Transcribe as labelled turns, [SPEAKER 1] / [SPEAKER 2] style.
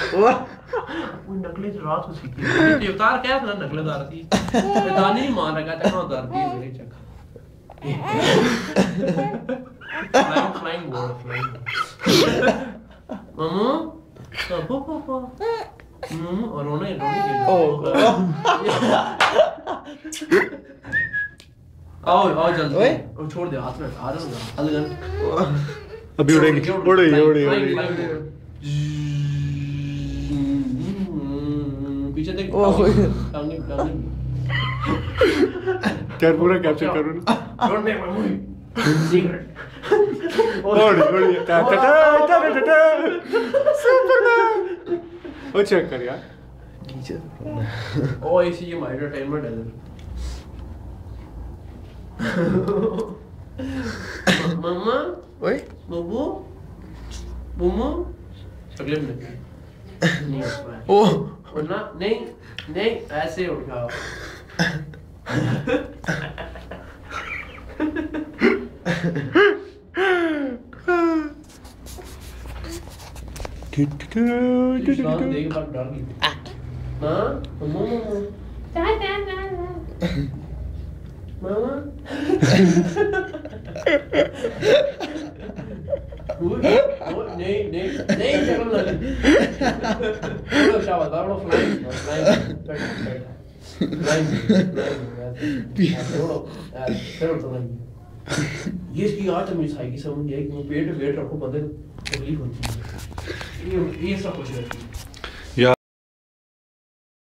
[SPEAKER 1] वो नकली तो रात को सीखी ये उतार क्या था नकली उतार थी दानी नहीं मान रहा था उतार दी मेरे चक फ्लाइंग बोर्ड फ्लाइंग मामू पापा मामू और रोने आओ जल्दी छोड़ दे हाथ में आ रहा
[SPEAKER 2] अभी उड़ेंगे
[SPEAKER 1] पीछे देख
[SPEAKER 2] क्या पूरा कैप्चर करूँ
[SPEAKER 1] don't make my movie secret
[SPEAKER 2] Superman ओ चेक कर यार
[SPEAKER 1] ओ इसी ये माय एंटरटेनमेंट है मम्मा
[SPEAKER 3] ओए
[SPEAKER 1] बब्बू बुमू तकलीफ नहीं
[SPEAKER 3] ओ
[SPEAKER 1] वरना नहीं ऐसे उठाओ देख बात डर गई हाँ मम्मा मामा नहीं शर्म लगी बोलो शाबाश बोलो फ्लाइंग बोलो फिर तो नहीं ये इसकी आदत मुझे साइकी समझ आई कि पेट पे वेट रखो बंदे तकलीफ होती है ये सब कुछ रहती है